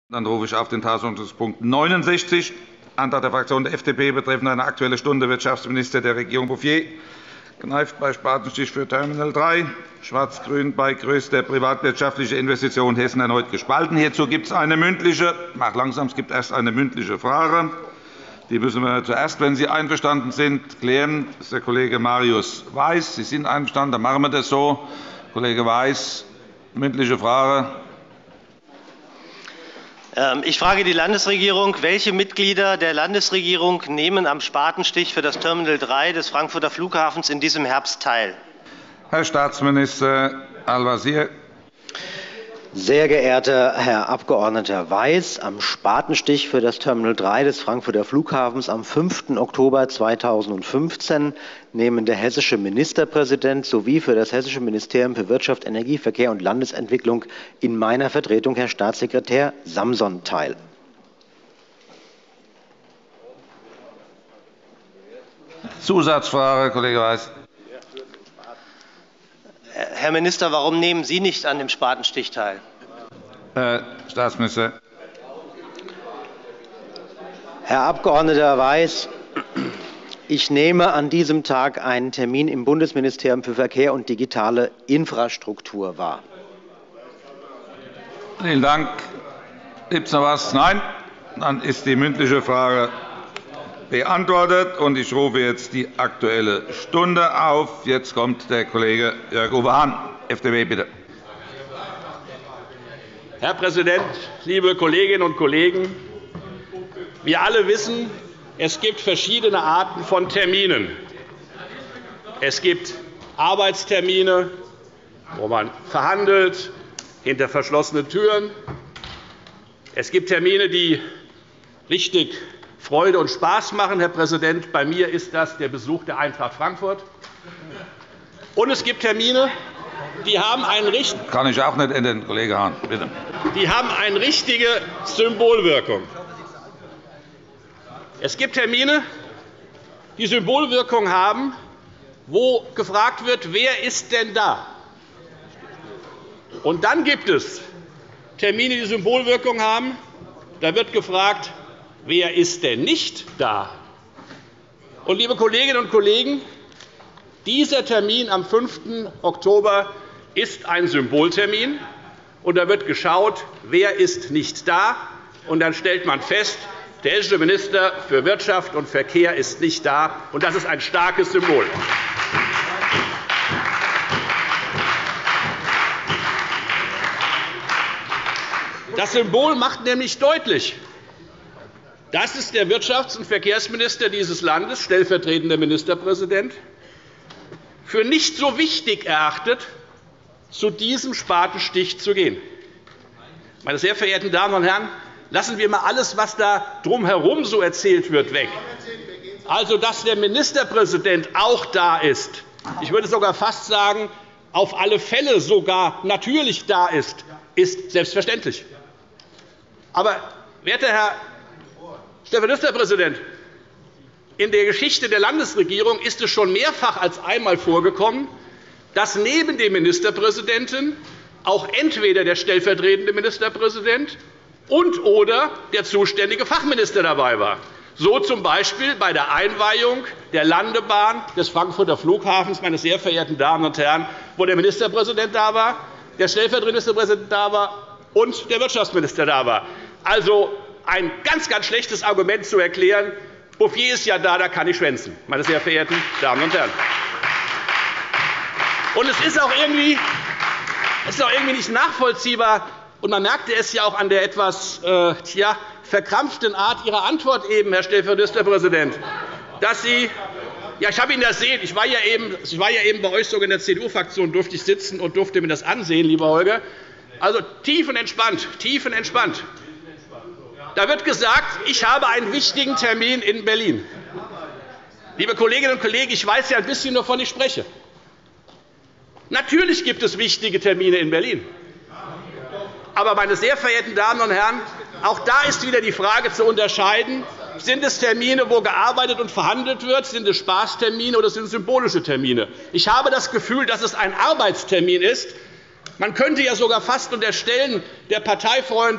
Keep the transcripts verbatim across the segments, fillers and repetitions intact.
Dann rufe ich auf den Tagesordnungspunkt neunundsechzig, Antrag der Fraktion der F D P betreffend eine Aktuelle Stunde Wirtschaftsminister der Regierung Bouffier, Kneiff bei Spatenstich für Terminal drei, Schwarz-Grün bei größter privatwirtschaftlicher Investition Hessen erneut gespalten. Hierzu gibt es eine mündliche, mach langsam, es gibt erst eine mündliche Frage. Die müssen wir zuerst, wenn Sie einverstanden sind, klären. Das ist der Kollege Marius Weiß. Sie sind einverstanden, dann machen wir das so. Kollege Weiß, mündliche Frage. Ich frage die Landesregierung, welche Mitglieder der Landesregierung nehmen am Spatenstich für das Terminal drei des Frankfurter Flughafens in diesem Herbst teil? Herr Staatsminister Al-Wazir. Sehr geehrter Herr Abg. Weiß, am Spatenstich für das Terminal drei des Frankfurter Flughafens am fünften Oktober zweitausendfünfzehn nehmen der hessische Ministerpräsident sowie für das Hessische Ministerium für Wirtschaft, Energie, Verkehr und Landesentwicklung in meiner Vertretung Herr Staatssekretär Samson teil. Zusatzfrage, Kollege Weiß. Herr Minister, warum nehmen Sie nicht an dem Spatenstich teil? Herr Staatsminister. Herr Abg. Weiß, ich nehme an diesem Tag einen Termin im Bundesministerium für Verkehr und digitale Infrastruktur wahr. Vielen Dank. Gibt es noch etwas? Nein? Dann ist die mündliche Frage beantwortet, und ich rufe jetzt die Aktuelle Stunde auf. Jetzt kommt der Kollege Jörg-Uwe Hahn, F D P, bitte. Herr Präsident, liebe Kolleginnen und Kollegen! Wir alle wissen, es gibt verschiedene Arten von Terminen. Es gibt Arbeitstermine, wo man verhandelt, hinter verschlossenen Türen. Es gibt Termine, die richtig Freude und Spaß machen. Herr Präsident, bei mir ist das der Besuch der Eintracht Frankfurt. Und es gibt Termine, die haben, einen Kann ich auch nicht ändern, Kollege Hahn, bitte. die haben eine richtige Symbolwirkung. Es gibt Termine, die Symbolwirkung haben, wo gefragt wird, wer ist denn da? Und dann gibt es Termine, die Symbolwirkung haben, da wird gefragt, wer ist denn nicht da? Und, liebe Kolleginnen und Kollegen, dieser Termin am fünften Oktober ist ein Symboltermin, und da wird geschaut, wer ist nicht da, und dann stellt man fest, der hessische Minister für Wirtschaft und Verkehr ist nicht da, und das ist ein starkes Symbol. Das Symbol macht nämlich deutlich, dass es der Wirtschafts- und Verkehrsminister dieses Landes, stellvertretender Ministerpräsident, für nicht so wichtig erachtet, zu diesem Spatenstich zu gehen. Meine sehr verehrten Damen und Herren, lassen wir einmal alles, was da drumherum so erzählt wird, weg. Also, dass der Ministerpräsident auch da ist, ich würde sogar fast sagen, auf alle Fälle sogar natürlich da ist, ist selbstverständlich. Aber, werter Herr Ministerpräsident, in der Geschichte der Landesregierung ist es schon mehrfach als einmal vorgekommen, dass neben dem Ministerpräsidenten auch entweder der stellvertretende Ministerpräsident und oder der zuständige Fachminister dabei war. So z. B. bei der Einweihung der Landebahn des Frankfurter Flughafens, meine sehr verehrten Damen und Herren, wo der Ministerpräsident da war, der stellvertretende Ministerpräsident da war und der Wirtschaftsminister da war. Also ein ganz, ganz schlechtes Argument zu erklären, Bouffier ist ja da, da kann ich schwänzen, meine sehr verehrten Damen und Herren. Und es ist auch irgendwie, es ist auch irgendwie nicht nachvollziehbar, und man merkte es ja auch an der etwas äh, tja, verkrampften Art Ihrer Antwort eben, Herr stellvertretender Ministerpräsident, dass Sie – ja, ich habe Ihnen das sehen. Ich war ja eben, ich war ja eben bei euch sogar in der C D U-Fraktion, durfte ich sitzen und durfte mir das ansehen, lieber Holger. Also tiefenentspannt, tiefenentspannt. Da wird gesagt, ich habe einen wichtigen Termin in Berlin. Liebe Kolleginnen und Kollegen, ich weiß ja ein bisschen, wovon ich spreche. Natürlich gibt es wichtige Termine in Berlin. Aber, meine sehr verehrten Damen und Herren, auch da ist wieder die Frage zu unterscheiden, sind es Termine, wo gearbeitet und verhandelt wird, sind es Spaßtermine oder sind es symbolische Termine? Ich habe das Gefühl, dass es ein Arbeitstermin ist. Man könnte ja sogar fast unterstellen, der Parteifreund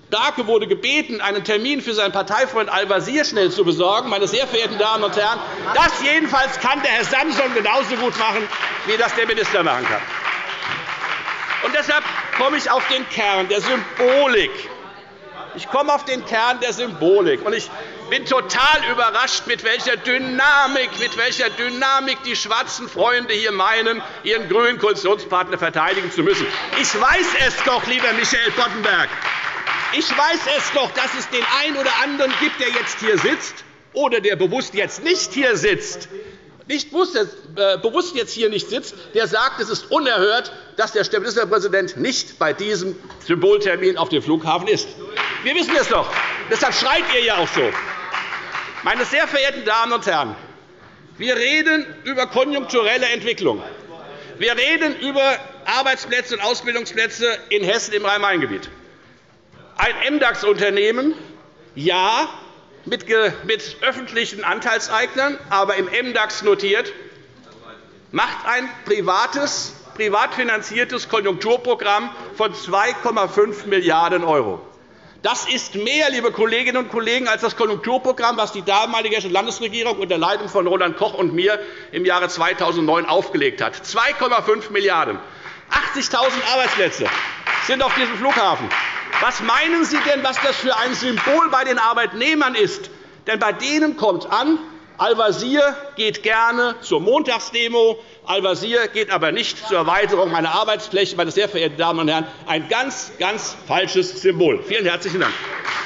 Starke wurde gebeten, einen Termin für seinen Parteifreund Al-Wazir schnell zu besorgen. Meine sehr verehrten Damen und Herren, das jedenfalls kann der Herr Samson genauso gut machen, wie das der Minister machen kann. Und deshalb komme ich auf den Kern der Symbolik. Ich komme auf den Kern der Symbolik. Und ich bin total überrascht, mit welcher Dynamik, mit welcher Dynamik die schwarzen Freunde hier meinen, ihren grünen Koalitionspartner verteidigen zu müssen. Ich weiß es doch, lieber Michael Boddenberg. Ich weiß es doch, dass es den einen oder anderen gibt, der jetzt hier sitzt oder der bewusst jetzt nicht hier sitzt, nicht bewusst jetzt hier nicht sitzt, der sagt, es ist unerhört, dass der Ministerpräsident nicht bei diesem Symboltermin auf dem Flughafen ist. Wir wissen es doch. Deshalb schreit ihr ja auch so. Meine sehr verehrten Damen und Herren, wir reden über konjunkturelle Entwicklung. Wir reden über Arbeitsplätze und Ausbildungsplätze in Hessen im Rhein-Main-Gebiet. Ein M DAX-Unternehmen, ja, mit, mit öffentlichen Anteilseignern, aber im M DAX notiert, macht ein privates, privat finanziertes Konjunkturprogramm von zwei Komma fünf Milliarden €. Das ist mehr, liebe Kolleginnen und Kollegen, als das Konjunkturprogramm, das die damalige Landesregierung unter Leitung von Roland Koch und mir im Jahre zweitausendneun aufgelegt hat. zwei Komma fünf Milliarden €. achtzigtausend Arbeitsplätze sind auf diesem Flughafen. Was meinen Sie denn, was das für ein Symbol bei den Arbeitnehmern ist? Denn bei denen kommt an, Al-Wazir geht gerne zur Montagsdemo, Al-Wazir geht aber nicht zur Erweiterung meiner Arbeitsfläche. Meine sehr verehrten Damen und Herren, ein ganz, ganz falsches Symbol. Vielen herzlichen Dank.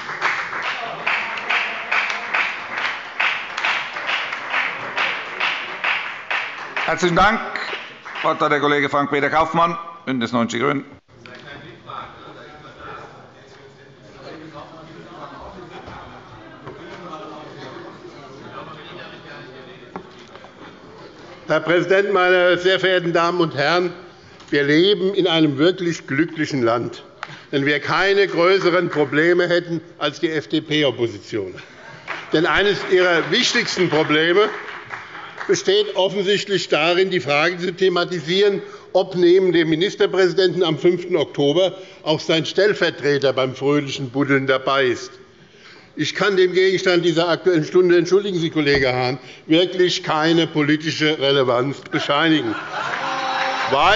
Herzlichen Dank. Das Wort hat der Kollege Frank-Peter Kaufmann, BÜNDNIS neunzig die GRÜNEN. Herr Präsident, meine sehr verehrten Damen und Herren! Wir leben in einem wirklich glücklichen Land, wenn wir keine größeren Probleme hätten als die F D P-Opposition. Denn eines ihrer wichtigsten Probleme besteht offensichtlich darin, die Frage zu thematisieren, ob neben dem Ministerpräsidenten am fünften Oktober auch sein Stellvertreter beim fröhlichen Buddeln dabei ist. Ich kann dem Gegenstand dieser Aktuellen Stunde, entschuldigen Sie, Kollege Hahn, wirklich keine politische Relevanz bescheinigen, weil,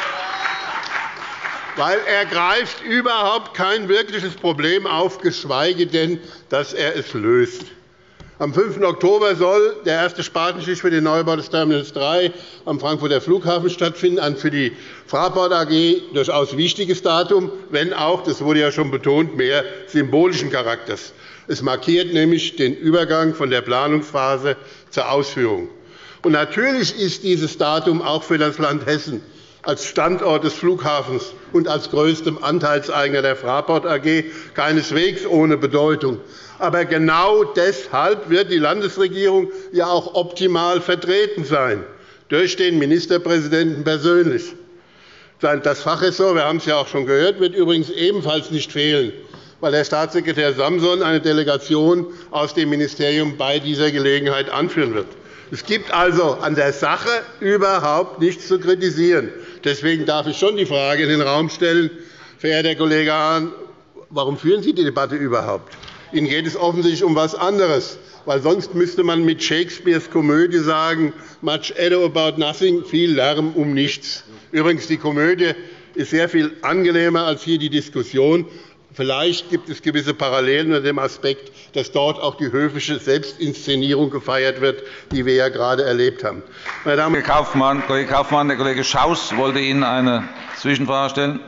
weil er greift überhaupt kein wirkliches Problem auf, geschweige denn, dass er es löst. Am fünften Oktober soll der erste Spatenstich für den Neubau des Terminals drei am Frankfurter Flughafen stattfinden, ein für die Fraport A G durchaus wichtiges Datum, wenn auch, das wurde ja schon betont, mehr symbolischen Charakters. Es markiert nämlich den Übergang von der Planungsphase zur Ausführung. Und natürlich ist dieses Datum auch für das Land Hessen als Standort des Flughafens und als größtem Anteilseigner der Fraport A G keineswegs ohne Bedeutung. Aber genau deshalb wird die Landesregierung ja auch optimal vertreten sein, durch den Ministerpräsidenten persönlich. Das Fachressort, wir haben es ja auch schon gehört, wird übrigens ebenfalls nicht fehlen, weil Herr Staatssekretär Samson eine Delegation aus dem Ministerium bei dieser Gelegenheit anführen wird. Es gibt also an der Sache überhaupt nichts zu kritisieren. Deswegen darf ich schon die Frage in den Raum stellen, verehrter Kollege Hahn, warum führen Sie die Debatte überhaupt? Ihnen geht es offensichtlich um etwas anderes, weil sonst müsste man mit Shakespeares Komödie sagen, much ado about nothing, viel Lärm um nichts. Übrigens, die Komödie ist sehr viel angenehmer als hier die Diskussion. Vielleicht gibt es gewisse Parallelen unter dem Aspekt, dass dort auch die höfische Selbstinszenierung gefeiert wird, die wir ja gerade erlebt haben. Meine Damen und Herren, Kaufmann, Kollege Kaufmann, der Kollege Schaus wollte Ihnen eine Zwischenfrage stellen.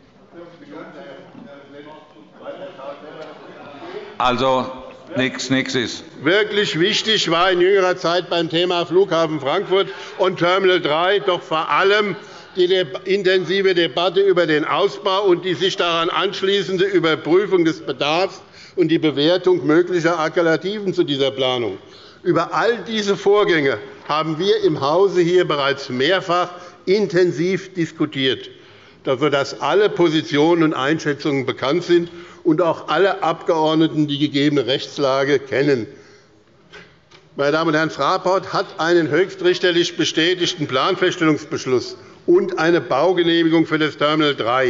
Also nichts, nichts ist. Wirklich wichtig war in jüngerer Zeit beim Thema Flughafen Frankfurt und Terminal drei doch vor allem die intensive Debatte über den Ausbau und die sich daran anschließende Überprüfung des Bedarfs und die Bewertung möglicher Alternativen zu dieser Planung. Über all diese Vorgänge haben wir im Hause hier bereits mehrfach intensiv diskutiert, sodass alle Positionen und Einschätzungen bekannt sind und auch alle Abgeordneten die gegebene Rechtslage kennen. Meine Damen und Herren, Fraport hat einen höchstrichterlich bestätigten Planfeststellungsbeschluss und eine Baugenehmigung für das Terminal drei.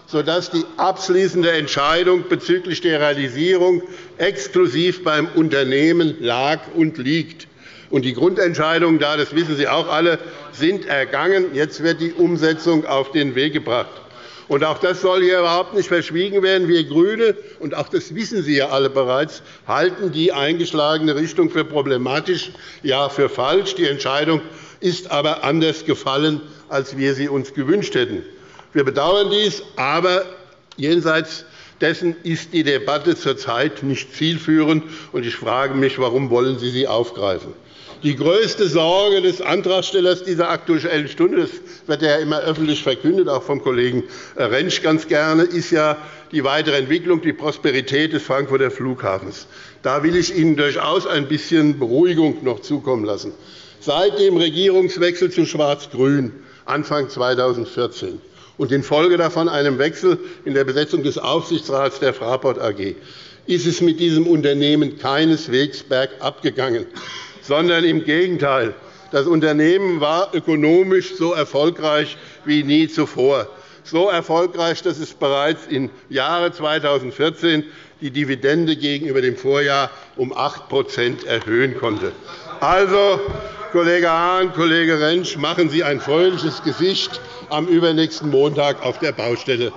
sodass die abschließende Entscheidung bezüglich der Realisierung exklusiv beim Unternehmen lag und liegt. Und die Grundentscheidungen, da, das wissen Sie auch alle, sind ergangen. Jetzt wird die Umsetzung auf den Weg gebracht. Und auch das soll hier überhaupt nicht verschwiegen werden. Wir GRÜNE, und auch das wissen Sie ja alle bereits, halten die eingeschlagene Richtung für problematisch, ja für falsch. Die Entscheidung ist aber anders gefallen, als wir sie uns gewünscht hätten. Wir bedauern dies, aber jenseits dessen ist die Debatte zurzeit nicht zielführend. Und ich frage mich, warum wollen Sie sie aufgreifen? Die größte Sorge des Antragstellers dieser Aktuellen Stunde, das wird ja immer öffentlich verkündet, auch vom Kollegen Rentsch ganz gerne, ist ja die weitere Entwicklung, die Prosperität des Frankfurter Flughafens. Da will ich Ihnen durchaus ein bisschen Beruhigung noch zukommen lassen. Seit dem Regierungswechsel zu Schwarz-Grün Anfang zweitausendvierzehn und in Folge davon einem Wechsel in der Besetzung des Aufsichtsrats der Fraport A G ist es mit diesem Unternehmen keineswegs bergab gegangen, sondern im Gegenteil. Das Unternehmen war ökonomisch so erfolgreich wie nie zuvor. So erfolgreich, dass es bereits im Jahre zweitausendvierzehn die Dividende gegenüber dem Vorjahr um acht erhöhen konnte. Also, Kollege Hahn, Kollege Rentsch, machen Sie ein fröhliches Gesicht am übernächsten Montag auf der Baustelle.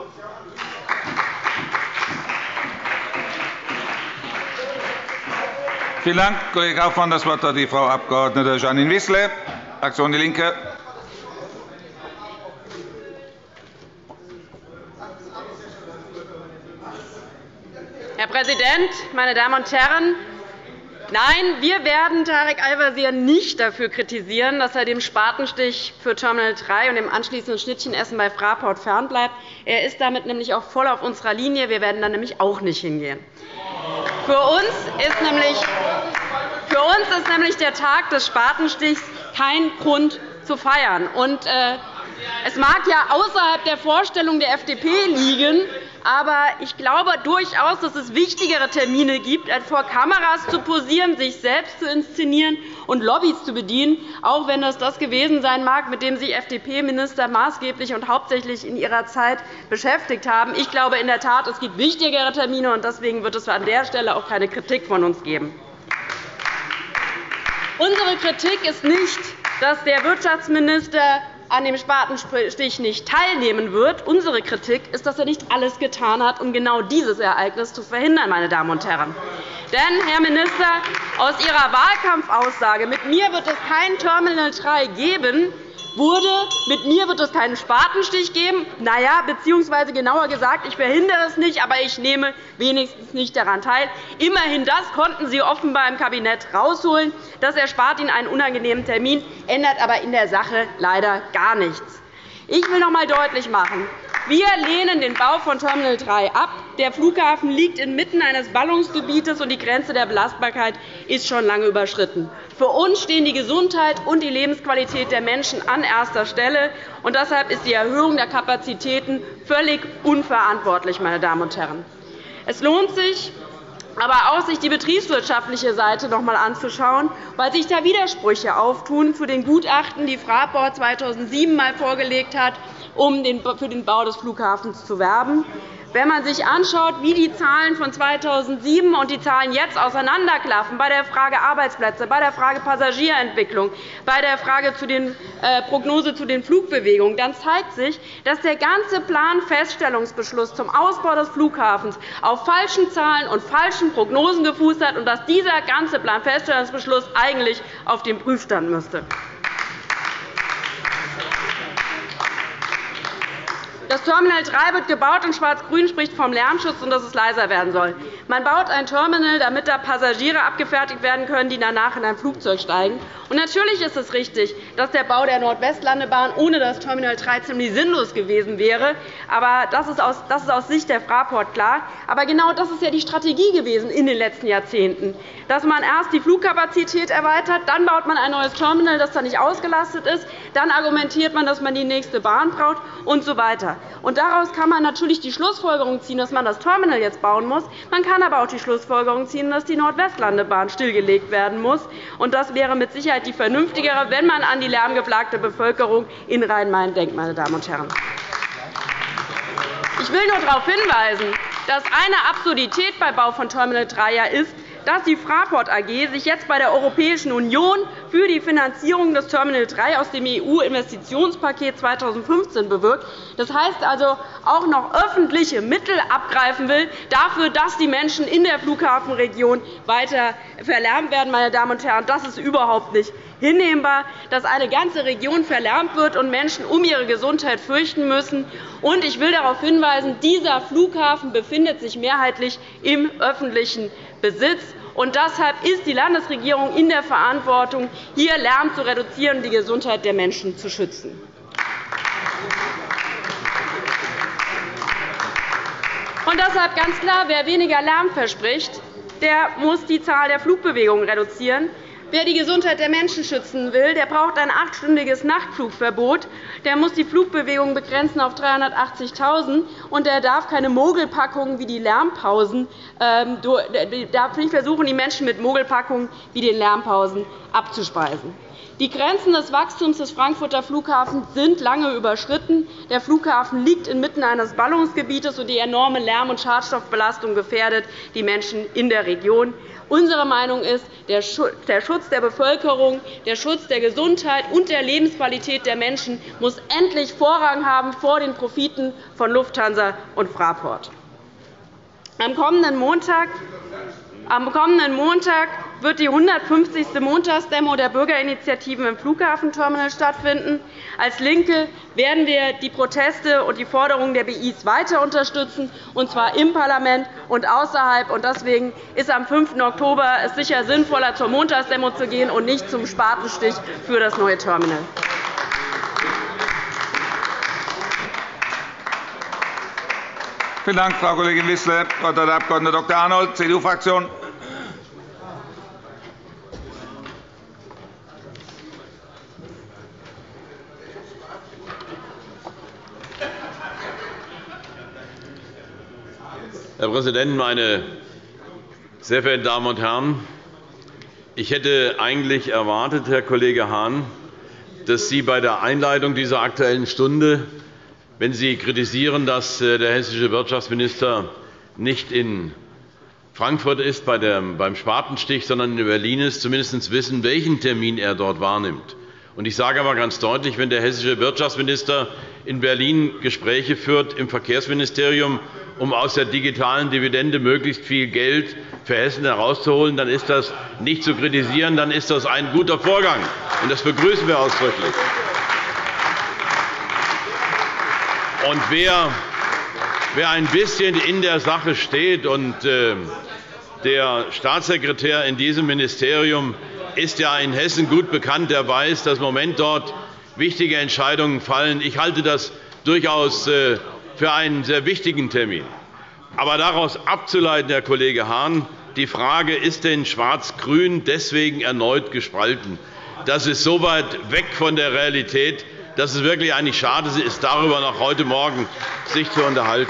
Vielen Dank, Kollege Kaufmann. Das Wort hat die Frau Abg. Jeanine Wissler, Fraktion DIE LINKE. Herr Präsident, meine Damen und Herren! Nein, wir werden Tarek Al-Wazir nicht dafür kritisieren, dass er dem Spatenstich für Terminal drei und dem anschließenden Schnittchenessen bei Fraport fernbleibt. Er ist damit nämlich auch voll auf unserer Linie. Wir werden da nämlich auch nicht hingehen. Für uns ist nämlich, für uns ist nämlich der Tag des Spatenstichs kein Grund zu feiern. Und, äh, es mag ja außerhalb der Vorstellung der F D P liegen, aber ich glaube durchaus, dass es wichtigere Termine gibt, als vor Kameras zu posieren, sich selbst zu inszenieren und Lobbys zu bedienen, auch wenn das das gewesen sein mag, mit dem sich F D P-Minister maßgeblich und hauptsächlich in ihrer Zeit beschäftigt haben. Ich glaube in der Tat, es gibt wichtigere Termine, und deswegen wird es an der Stelle auch keine Kritik von uns geben. Unsere Kritik ist nicht, dass der Wirtschaftsminister an dem Spatenstich nicht teilnehmen wird. Unsere Kritik ist, dass er nicht alles getan hat, um genau dieses Ereignis zu verhindern. Meine Damen und Herren. Denn, Herr Minister, aus Ihrer Wahlkampfaussage, mit mir wird es kein Terminal drei geben, wurde, mit mir wird es keinen Spatenstich geben. Na ja, beziehungsweise genauer gesagt, ich verhindere es nicht, aber ich nehme wenigstens nicht daran teil. Immerhin das konnten Sie offenbar im Kabinett herausholen. Das erspart Ihnen einen unangenehmen Termin, ändert aber in der Sache leider gar nichts. Ich will noch einmal deutlich machen, wir lehnen den Bau von Terminal drei ab. Der Flughafen liegt inmitten eines Ballungsgebietes, und die Grenze der Belastbarkeit ist schon lange überschritten. Für uns stehen die Gesundheit und die Lebensqualität der Menschen an erster Stelle. Und deshalb ist die Erhöhung der Kapazitäten völlig unverantwortlich. Meine Damen und Herren. Es lohnt sich, aber auch sich die betriebswirtschaftliche Seite noch einmal anzuschauen, weil sich da Widersprüche auftun zu den Gutachten, die Fraport zweitausendsieben einmal vorgelegt hat, um für den Bau des Flughafens zu werben. Wenn man sich anschaut, wie die Zahlen von zweitausendsieben und die Zahlen jetzt auseinanderklaffen, bei der Frage Arbeitsplätze, bei der Frage Passagierentwicklung, bei der Frage zu den äh, Prognose zu den Flugbewegungen, dann zeigt sich, dass der ganze Planfeststellungsbeschluss zum Ausbau des Flughafens auf falschen Zahlen und falschen Prognosen gefußt hat und dass dieser ganze Planfeststellungsbeschluss eigentlich auf dem Prüfstand müsste. Das Terminal drei wird gebaut, und Schwarz-Grün spricht vom Lärmschutz und dass es leiser werden soll. Man baut ein Terminal, damit da Passagiere abgefertigt werden können, die danach in ein Flugzeug steigen. Und natürlich ist es richtig, dass der Bau der Nordwestlandebahn ohne das Terminal drei ziemlich sinnlos gewesen wäre. Aber das ist aus, das ist aus Sicht der Fraport klar. Aber genau das ist ja die Strategie gewesen in den letzten Jahrzehnten, dass man erst die Flugkapazität erweitert, dann baut man ein neues Terminal, das dann nicht ausgelastet ist, dann argumentiert man, dass man die nächste Bahn braucht und so weiter. Und daraus kann man natürlich die Schlussfolgerung ziehen, dass man das Terminal jetzt bauen muss. Man kann aber auch die Schlussfolgerung ziehen, dass die Nordwestlandebahn stillgelegt werden muss. Und das wäre mit Sicherheit die vernünftigere, wenn man an die lärmgeplagte Bevölkerung in Rhein-Main denkt, meine Damen und Herren. Ich will nur darauf hinweisen, dass eine Absurdität beim Bau von Terminal drei ja ist, dass die Fraport A G sich jetzt bei der Europäischen Union für die Finanzierung des Terminal drei aus dem E U-Investitionspaket zweitausendfünfzehn bewirbt. Das heißt also auch noch öffentliche Mittel abgreifen will, dafür, dass die Menschen in der Flughafenregion weiter verlärmt werden. Meine Damen und Herren, das ist überhaupt nicht hinnehmbar, dass eine ganze Region verlärmt wird und Menschen um ihre Gesundheit fürchten müssen. Und ich will darauf hinweisen, dieser Flughafen befindet sich mehrheitlich im öffentlichen Besitz. Und deshalb ist die Landesregierung in der Verantwortung, hier Lärm zu reduzieren und die Gesundheit der Menschen zu schützen. Und deshalb ganz klar, wer weniger Lärm verspricht, der muss die Zahl der Flugbewegungen reduzieren. Wer die Gesundheit der Menschen schützen will, der braucht ein achtstündiges Nachtflugverbot. Der muss die Flugbewegungen begrenzen auf dreihundertachtzigtausend, und der darf keine Mogelpackungen wie die Lärmpausen ähm, darf nicht versuchen, die Menschen mit Mogelpackungen wie den Lärmpausen abzuspeisen. Die Grenzen des Wachstums des Frankfurter Flughafens sind lange überschritten. Der Flughafen liegt inmitten eines Ballungsgebietes, und die enorme Lärm- und Schadstoffbelastung gefährdet die Menschen in der Region. Unsere Meinung ist, der Schutz der Bevölkerung, der Schutz der Gesundheit und der Lebensqualität der Menschen muss endlich Vorrang haben vor den Profiten von Lufthansa und Fraport. Am kommenden Montag Am kommenden Montag wird die hundertfünfzigste Montagsdemo der Bürgerinitiativen im Flughafenterminal stattfinden. Als LINKE werden wir die Proteste und die Forderungen der B Is weiter unterstützen, und zwar im Parlament und außerhalb. Deswegen ist am fünften Oktober es sicher sinnvoller, zur Montagsdemo zu gehen und nicht zum Spatenstich für das neue Terminal. Vielen Dank, Frau Kollegin Wissler. Das Wort hat der Abg. Doktor Arnold, C D U-Fraktion. Herr Präsident, meine sehr verehrten Damen und Herren! Ich hätte eigentlich erwartet, Herr Kollege Hahn, dass Sie bei der Einleitung dieser Aktuellen Stunde, wenn Sie kritisieren, dass der hessische Wirtschaftsminister nicht in Frankfurt ist beim Spatenstich, sondern in Berlin ist, zumindest wissen, welchen Termin er dort wahrnimmt. Ich sage aber ganz deutlich, wenn der hessische Wirtschaftsminister in Berlin Gespräche führt im Verkehrsministerium, um aus der digitalen Dividende möglichst viel Geld für Hessen herauszuholen, dann ist das nicht zu kritisieren, dann ist das ein guter Vorgang. Und das begrüßen wir ausdrücklich. Und wer, wer ein bisschen in der Sache steht, und äh, der Staatssekretär in diesem Ministerium ist ja in Hessen gut bekannt, der weiß, dass im Moment dort wichtige Entscheidungen fallen. Ich halte das durchaus äh, für einen sehr wichtigen Termin. Aber daraus abzuleiten, Herr Kollege Hahn, die Frage, ist denn Schwarz-Grün deswegen erneut gespalten? Das ist so weit weg von der Realität, dass es wirklich eigentlich schade ist, darüber noch heute Morgen sich zu unterhalten.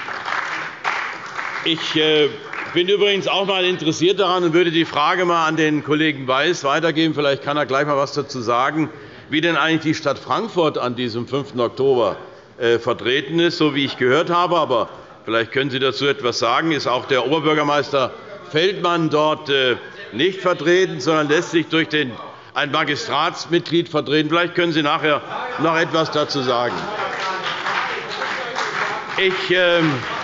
Ich äh, bin übrigens auch mal interessiert daran und würde die Frage mal an den Kollegen Weiß weitergeben. Vielleicht kann er gleich mal etwas dazu sagen, wie denn eigentlich die Stadt Frankfurt an diesem fünften Oktober äh, vertreten ist, so wie ich gehört habe. Aber vielleicht können Sie dazu etwas sagen. Ist auch der Oberbürgermeister Feldmann dort äh, nicht vertreten, sondern lässt sich durch den, ein Magistratsmitglied vertreten? Vielleicht können Sie nachher noch etwas dazu sagen. Ich, äh,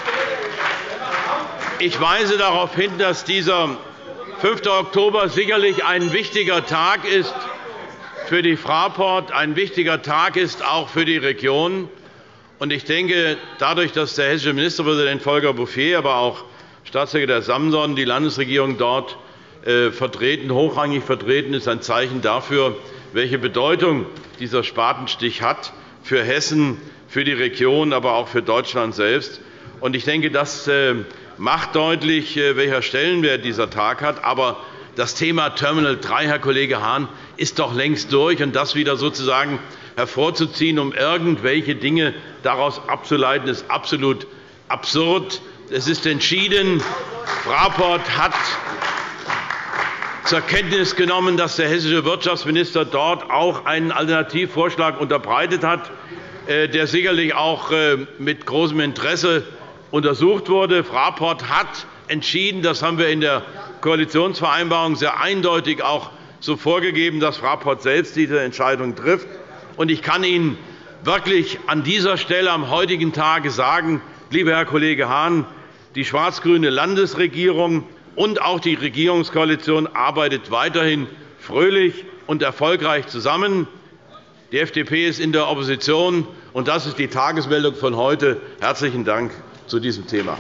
ich weise darauf hin, dass dieser fünfte Oktober sicherlich ein wichtiger Tag ist für die Fraport, ein wichtiger Tag ist auch für die Region. Und ich denke, dadurch, dass der hessische Ministerpräsident Volker Bouffier, aber auch Staatssekretär Samson die Landesregierung dort äh, vertreten, hochrangig vertreten, ist ein Zeichen dafür, welche Bedeutung dieser Spatenstich hat für Hessen, für die Region, aber auch für Deutschland selbst. Und ich denke, das äh, macht deutlich, äh, welcher Stellenwert dieser Tag hat. Aber das Thema Terminal drei, Herr Kollege Hahn, ist doch längst durch. Und das wieder sozusagen hervorzuziehen, um irgendwelche Dinge daraus abzuleiten, ist absolut absurd. Es ist entschieden, Fraport hat, zur Kenntnis genommen, dass der hessische Wirtschaftsminister dort auch einen Alternativvorschlag unterbreitet hat, der sicherlich auch mit großem Interesse untersucht wurde. Fraport hat entschieden, das haben wir in der Koalitionsvereinbarung sehr eindeutig auch so vorgegeben, dass Fraport selbst diese Entscheidung trifft. Ich kann Ihnen wirklich an dieser Stelle am heutigen Tage sagen, lieber Herr Kollege Hahn, die schwarz-grüne Landesregierung und auch die Regierungskoalition arbeitet weiterhin fröhlich und erfolgreich zusammen. Die F D P ist in der Opposition, und das ist die Tagesmeldung von heute. Herzlichen Dank zu diesem Thema.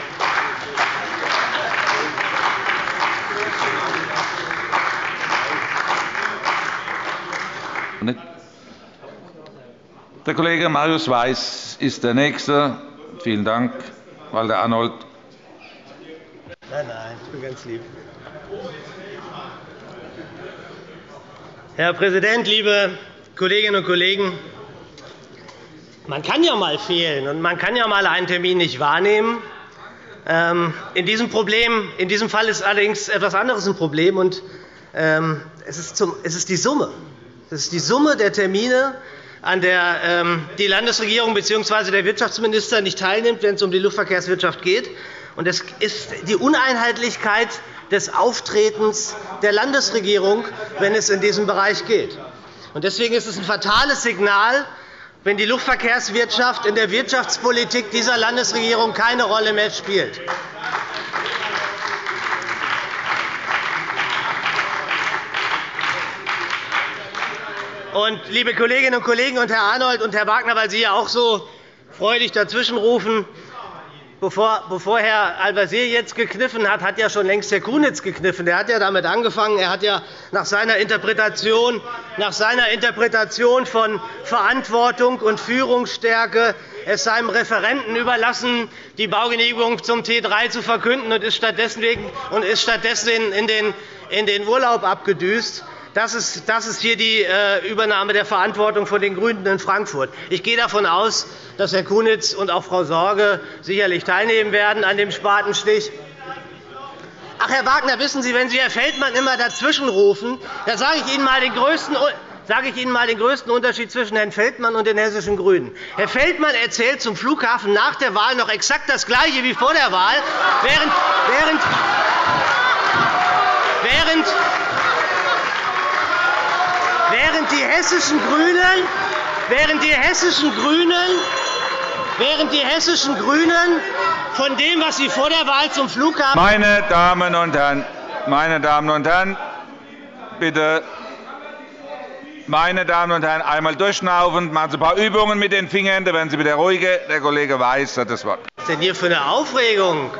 Der Kollege Marius Weiß ist der Nächste. Vielen Dank, Walter Arnold. Nein, nein, ich bin ganz lieb. Herr Präsident, liebe Kolleginnen und Kollegen! Man kann ja mal fehlen, und man kann ja mal einen Termin nicht wahrnehmen. In diesem, Problem, in diesem Fall ist allerdings etwas anderes ein Problem, und es ist, zum, es ist die Summe. Es ist die Summe der Termine, an der die Landesregierung bzw. der Wirtschaftsminister nicht teilnimmt, wenn es um die Luftverkehrswirtschaft geht. Und es ist die Uneinheitlichkeit des Auftretens der Landesregierung, wenn es in diesem Bereich geht. Und deswegen ist es ein fatales Signal, wenn die Luftverkehrswirtschaft in der Wirtschaftspolitik dieser Landesregierung keine Rolle mehr spielt. Und, liebe Kolleginnen und Kollegen und Herr Arnold und Herr Wagner, weil Sie ja auch so freudig dazwischenrufen, Bevor, bevor Herr Al-Wazir jetzt gekniffen hat, hat ja schon längst Herr Kunitz gekniffen. Er hat ja damit angefangen. Er hat ja nach seiner Interpretation, nach seiner Interpretation von Verantwortung und Führungsstärke es seinem Referenten überlassen, die Baugenehmigung zum T drei zu verkünden, und ist stattdessen, und ist stattdessen in, den, in den Urlaub abgedüst. Das ist, das ist hier die äh, Übernahme der Verantwortung von den GRÜNEN in Frankfurt. Ich gehe davon aus, dass Herr Kunitz und auch Frau Sorge sicherlich teilnehmen werden an dem Spatenstich. Ach, Herr Wagner, wissen Sie, wenn Sie Herr Feldmann immer dazwischenrufen, dann sage ich Ihnen mal den größten sage ich Ihnen mal den größten Unterschied zwischen Herrn Feldmann und den hessischen GRÜNEN. Herr Feldmann erzählt zum Flughafen nach der Wahl noch exakt das Gleiche wie vor der Wahl, während, während, während Während die hessischen Grünen, während die hessischen Grünen, während die hessischen Grünen von dem, was sie vor der Wahl zum Flughafen. Meine Damen und Herren, meine Damen und Herren, bitte, meine Damen und Herren, einmal durchschnaufen, machen Sie ein paar Übungen mit den Fingern, da werden Sie wieder ruhiger. Der Kollege Weiß hat das Wort. Was ist denn hier für eine Aufregung?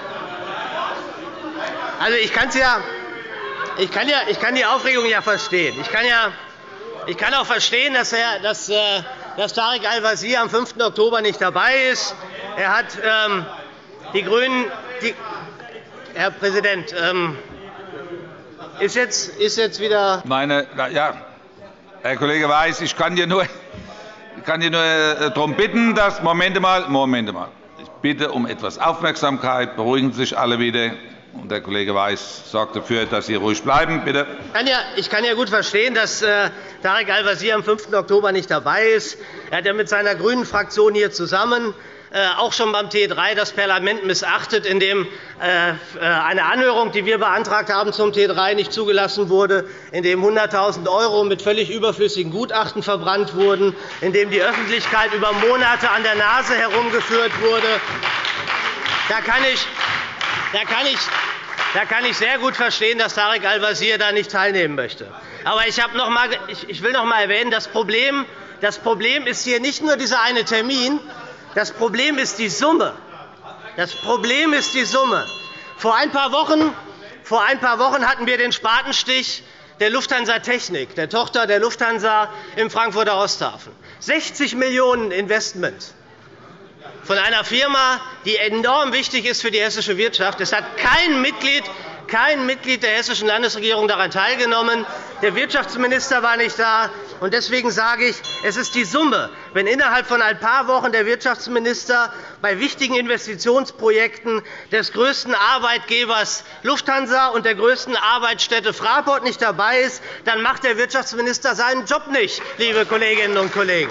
Also ich kann es ja. Ich kann, ja, ich kann die Aufregung ja verstehen. Ich kann, ja, ich kann auch verstehen, dass, er, dass, äh, dass Tarek Al-Wazir am fünften Oktober nicht dabei ist. Er hat ähm, die Grünen. Die, Herr Präsident, ähm, ist, jetzt, ist jetzt wieder. Meine, ja, Herr Kollege Weiß, ich kann dir nur, ich kann dir nur äh, darum bitten, dass. Moment mal, Moment mal. Ich bitte um etwas Aufmerksamkeit. Beruhigen Sie sich alle wieder. Und der Kollege Weiß sorgt dafür, dass Sie ruhig bleiben. Bitte. Ich kann ja, ich kann ja gut verstehen, dass äh, Tarek Al-Wazir am fünften Oktober nicht dabei ist. Er hat ja mit seiner Grünen-Fraktion hier zusammen äh, auch schon beim T drei das Parlament missachtet, indem äh, eine Anhörung, die wir beantragt haben, zum T drei nicht zugelassen wurde, indem hunderttausend € mit völlig überflüssigen Gutachten verbrannt wurden, indem die Öffentlichkeit über Monate an der Nase herumgeführt wurde. Da kann ich, da kann ich Da kann ich sehr gut verstehen, dass Tarek Al-Wazir da nicht teilnehmen möchte. Aber ich, noch mal, ich, ich will noch einmal erwähnen, das Problem, das Problem ist hier nicht nur dieser eine Termin, das Problem ist die Summe. Das Problem ist die Summe. Vor ein paar Wochen, vor ein paar Wochen hatten wir den Spatenstich der Lufthansa Technik, der Tochter der Lufthansa im Frankfurter Osthafen. sechzig Millionen Investment von einer Firma, die enorm wichtig ist für die hessische Wirtschaft. Es hat kein Mitglied, kein Mitglied der hessischen Landesregierung daran teilgenommen. der Wirtschaftsminister war nicht da. Und deswegen sage ich, es ist die Summe, wenn innerhalb von ein paar Wochen der Wirtschaftsminister bei wichtigen Investitionsprojekten des größten Arbeitgebers Lufthansa und der größten Arbeitsstätte Fraport nicht dabei ist, dann macht der Wirtschaftsminister seinen Job nicht, liebe Kolleginnen und Kollegen.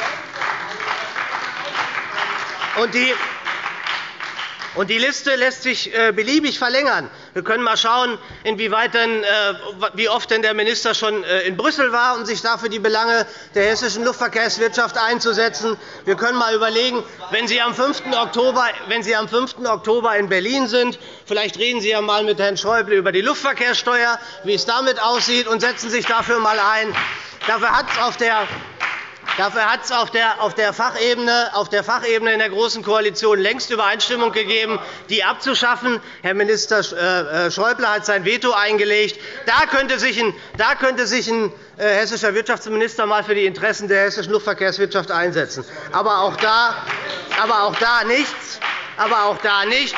Und die Und die Liste lässt sich beliebig verlängern. Wir können einmal schauen, inwieweit denn, wie oft denn der Minister schon in Brüssel war, um sich da für die Belange der hessischen Luftverkehrswirtschaft einzusetzen. Wir können einmal überlegen, wenn Sie am fünften Oktober, wenn Sie am fünften Oktober in Berlin sind, vielleicht reden Sie ja einmal mit Herrn Schäuble über die Luftverkehrssteuer, wie es damit aussieht, und setzen sich dafür einmal ein. Dafür hat es auf der Dafür hat es auf der, auf, der Fachebene, auf der Fachebene in der Großen Koalition längst Übereinstimmung gegeben, die abzuschaffen. Herr Minister Schäuble hat sein Veto eingelegt. Da könnte sich ein, da könnte sich ein äh, hessischer Wirtschaftsminister einmal für die Interessen der hessischen Luftverkehrswirtschaft einsetzen. Aber auch da, aber auch da nichts. Aber auch da nichts.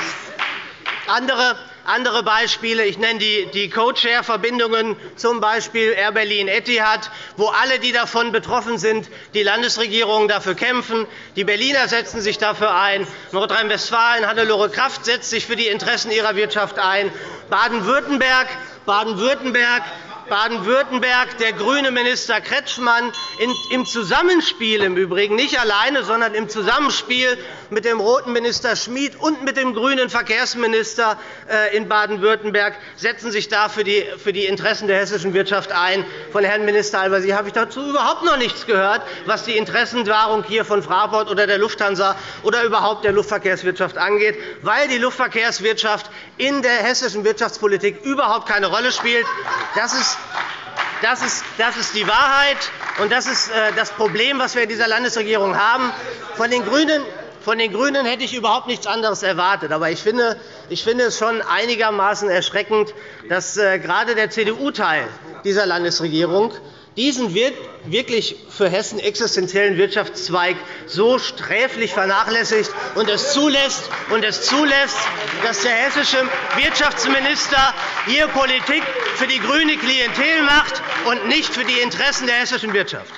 Andere Andere Beispiele, ich nenne die, die Codeshare-Verbindungen, z. B. Air Berlin Etihad, wo alle, die davon betroffen sind, die Landesregierungen dafür kämpfen. Die Berliner setzen sich dafür ein. Nordrhein-Westfalen, Hannelore Kraft setzt sich für die Interessen ihrer Wirtschaft ein. Baden-Württemberg, Baden-Württemberg, Baden-Württemberg, der grüne Minister Kretschmann, im Zusammenspiel im Übrigen, nicht alleine, sondern im Zusammenspiel mit dem roten Minister Schmid und mit dem grünen Verkehrsminister in Baden-Württemberg setzen sich da für die, für die Interessen der hessischen Wirtschaft ein. Von Herrn Minister Al-Wazir habe ich dazu überhaupt noch nichts gehört, was die Interessenwahrung hier von Fraport oder der Lufthansa oder überhaupt der Luftverkehrswirtschaft angeht, weil die Luftverkehrswirtschaft in der hessischen Wirtschaftspolitik überhaupt keine Rolle spielt. Das ist Das ist, das ist die Wahrheit, und das ist das Problem, das wir in dieser Landesregierung haben. Von den GRÜNEN, von den GRÜNEN hätte ich überhaupt nichts anderes erwartet. Aber ich finde, ich finde es schon einigermaßen erschreckend, dass gerade der C D U-Teil dieser Landesregierung diesen wirklich für Hessen existenziellen Wirtschaftszweig so sträflich vernachlässigt und es zulässt, und es zulässt, dass der hessische Wirtschaftsminister hier Politik für die grüne Klientel macht und nicht für die Interessen der hessischen Wirtschaft.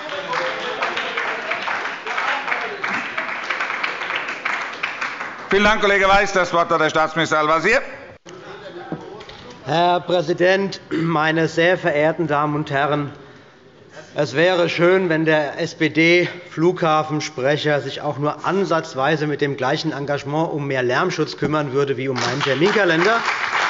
Vielen Dank, Kollege Weiß. Das Wort hat der Staatsminister Al-Wazir. Herr Präsident, meine sehr verehrten Damen und Herren! Es wäre schön, wenn der S P D-Flughafensprecher sich auch nur ansatzweise mit dem gleichen Engagement um mehr Lärmschutz kümmern würde wie um meinen Terminkalender.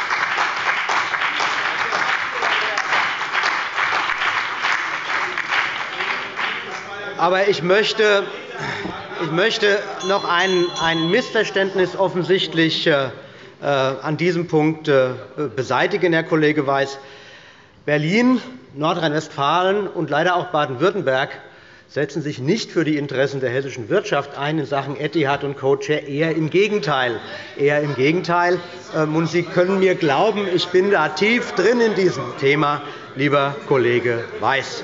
Aber ich möchte, ich möchte noch ein, ein Missverständnis offensichtlich äh, an diesem Punkt äh, beseitigen, Herr Kollege Weiß. Berlin, Nordrhein-Westfalen und leider auch Baden-Württemberg setzen sich nicht für die Interessen der hessischen Wirtschaft ein in Sachen Etihad und Codeshare, eher im Gegenteil. Eher im Gegenteil. Und Sie können mir glauben, ich bin da tief drin in diesem Thema, lieber Kollege Weiß.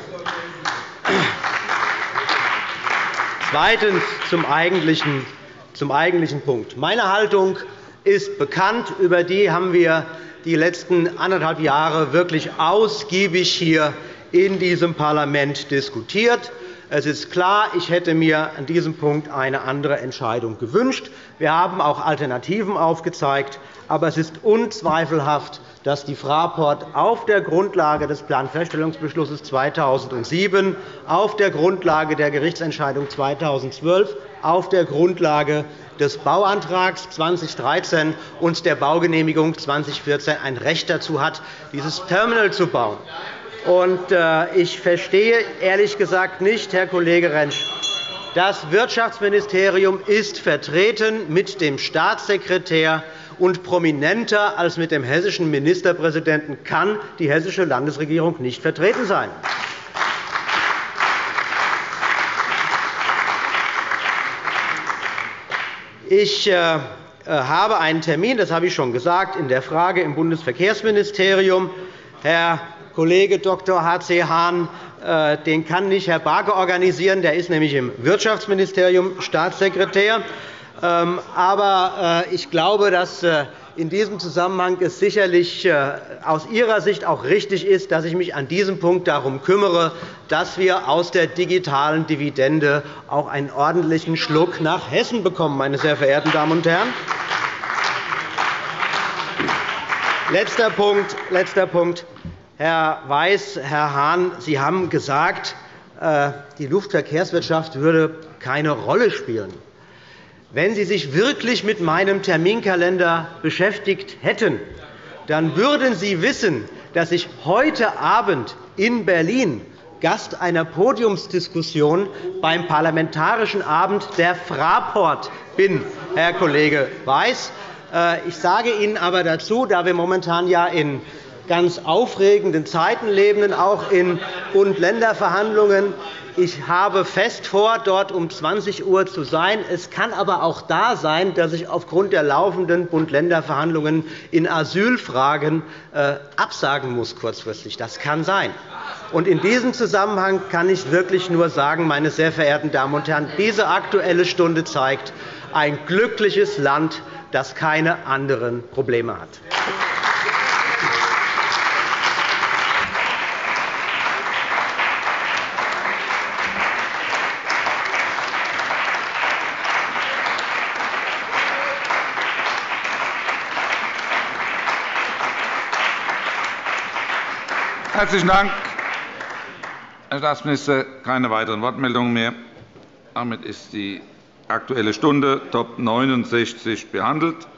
Zweitens zum eigentlichen, zum eigentlichen Punkt. Meine Haltung ist bekannt. Über die haben wir die letzten anderthalb Jahre wirklich ausgiebig hier in diesem Parlament diskutiert. Es ist klar, ich hätte mir an diesem Punkt eine andere Entscheidung gewünscht. Wir haben auch Alternativen aufgezeigt. Aber es ist unzweifelhaft, dass die Fraport auf der Grundlage des Planfeststellungsbeschlusses zweitausendsieben, auf der Grundlage der Gerichtsentscheidung zweitausendzwölf, auf der Grundlage des Bauantrags zweitausenddreizehn und der Baugenehmigung zweitausendvierzehn ein Recht dazu hat, dieses Terminal zu bauen. Ich verstehe ehrlich gesagt nicht, Herr Kollege Rentsch, das Wirtschaftsministerium ist vertreten mit dem Staatssekretär, und prominenter als mit dem hessischen Ministerpräsidenten kann die hessische Landesregierung nicht vertreten sein. Ich äh, habe einen Termin, das habe ich schon gesagt, in der Frage im Bundesverkehrsministerium. Herr Kollege Doktor H C Hahn, äh, den kann nicht Herr Barke organisieren, der ist nämlich im Wirtschaftsministerium Staatssekretär. Aber ich glaube, dass in diesem Zusammenhang es sicherlich aus Ihrer Sicht auch richtig ist, dass ich mich an diesem Punkt darum kümmere, dass wir aus der digitalen Dividende auch einen ordentlichen Schluck nach Hessen bekommen, meine sehr verehrten Damen und Herren. Letzter Punkt, letzter Punkt. Herr Weiß, Herr Hahn, Sie haben gesagt, die Luftverkehrswirtschaft würde keine Rolle spielen. Wenn Sie sich wirklich mit meinem Terminkalender beschäftigt hätten, dann würden Sie wissen, dass ich heute Abend in Berlin Gast einer Podiumsdiskussion beim Parlamentarischen Abend der Fraport bin, Herr Kollege Weiß. Ich sage Ihnen aber dazu, da wir momentan ja in ganz aufregenden Zeiten leben, auch in Bund-Länder-Verhandlungen. Ich habe fest vor, dort um zwanzig Uhr zu sein. Es kann aber auch da sein, dass ich aufgrund der laufenden Bund-Länder-Verhandlungen in Asylfragen äh, absagen muss kurzfristig. Das kann sein. Und in diesem Zusammenhang kann ich wirklich nur sagen, meine sehr verehrten Damen und Herren, diese Aktuelle Stunde zeigt ein glückliches Land, das keine anderen Probleme hat. Herzlichen Dank, Herr Staatsminister. Keine weiteren Wortmeldungen mehr. Damit ist die Aktuelle Stunde Top neunundsechzig behandelt.